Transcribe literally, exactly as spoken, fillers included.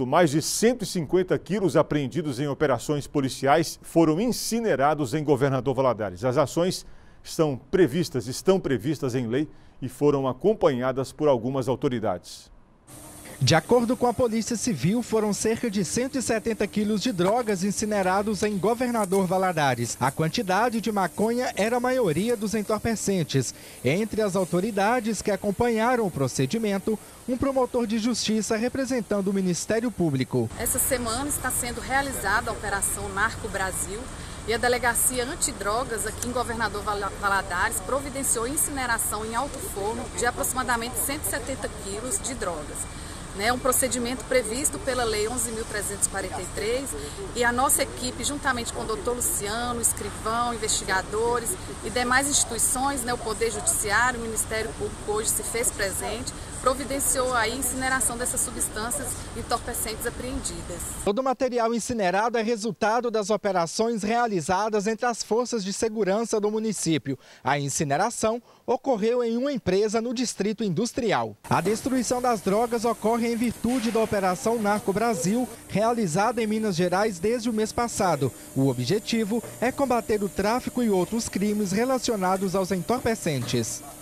Inédito, mais de cento e cinquenta quilos apreendidos em operações policiais foram incinerados em Governador Valadares. As ações estão previstas, estão previstas em lei e foram acompanhadas por algumas autoridades. De acordo com a Polícia Civil, foram cerca de cento e setenta quilos de drogas incinerados em Governador Valadares. A quantidade de maconha era a maioria dos entorpecentes. Entre as autoridades que acompanharam o procedimento, um promotor de justiça representando o Ministério Público. Essa semana está sendo realizada a Operação Narco Brasil e a Delegacia Antidrogas aqui em Governador Valadares providenciou incineração em alto forno de aproximadamente cento e setenta quilos de drogas. É um procedimento previsto pela Lei onze mil trezentos e quarenta e três e a nossa equipe, juntamente com o doutor Luciano, escrivão, investigadores e demais instituições, né, o Poder Judiciário, o Ministério Público hoje se fez presente, providenciou a incineração dessas substâncias entorpecentes apreendidas. Todo o material incinerado é resultado das operações realizadas entre as forças de segurança do município. A incineração ocorreu em uma empresa no Distrito Industrial. A destruição das drogas ocorre em virtude da Operação Narco Brasil, realizada em Minas Gerais desde o mês passado. O objetivo é combater o tráfico e outros crimes relacionados aos entorpecentes.